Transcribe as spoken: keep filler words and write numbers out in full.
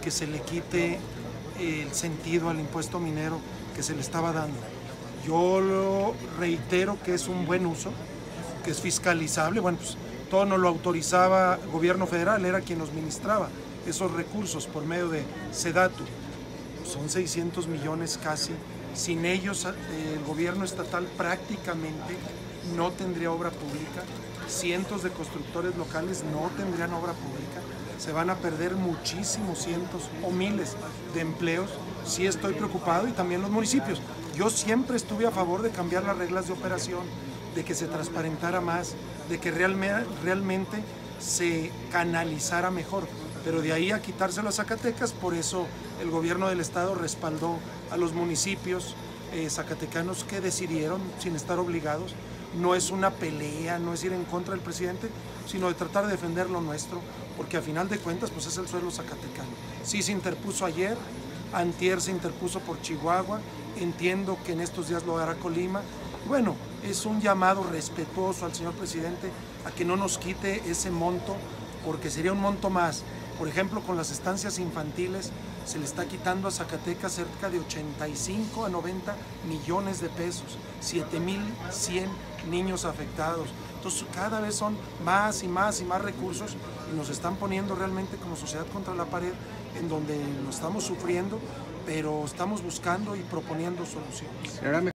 que se le quite el sentido al impuesto minero que se le estaba dando. Yo lo reitero que es un buen uso, que es fiscalizable. Bueno, pues todo nos lo autorizaba el gobierno federal, era quien nos ministraba esos recursos por medio de SEDATU. Son seiscientos millones casi. Sin ellos el gobierno estatal prácticamente no tendría obra pública. Cientos de constructores locales no tendrían obra pública. Se van a perder muchísimos cientos o miles de empleos. Sí estoy preocupado, y también los municipios. Yo siempre estuve a favor de cambiar las reglas de operación, de que se transparentara más, de que realmente, realmente se canalizara mejor. Pero de ahí a quitárselo a Zacatecas, por eso el gobierno del estado respaldó a los municipios eh, zacatecanos que decidieron, sin estar obligados. No es una pelea, no es ir en contra del presidente, sino de tratar de defender lo nuestro, porque a final de cuentas pues es el suelo zacatecano. Sí se interpuso ayer, antier se interpuso por Chihuahua, entiendo que en estos días lo hará Colima. Bueno, es un llamado respetuoso al señor presidente a que no nos quite ese monto, porque sería un monto más. Por ejemplo, con las estancias infantiles se le está quitando a Zacatecas cerca de ochenta y cinco a noventa millones de pesos, siete mil cien niños afectados. Entonces cada vez son más y más y más recursos y nos están poniendo realmente como sociedad contra la pared, en donde lo estamos sufriendo, pero estamos buscando y proponiendo soluciones.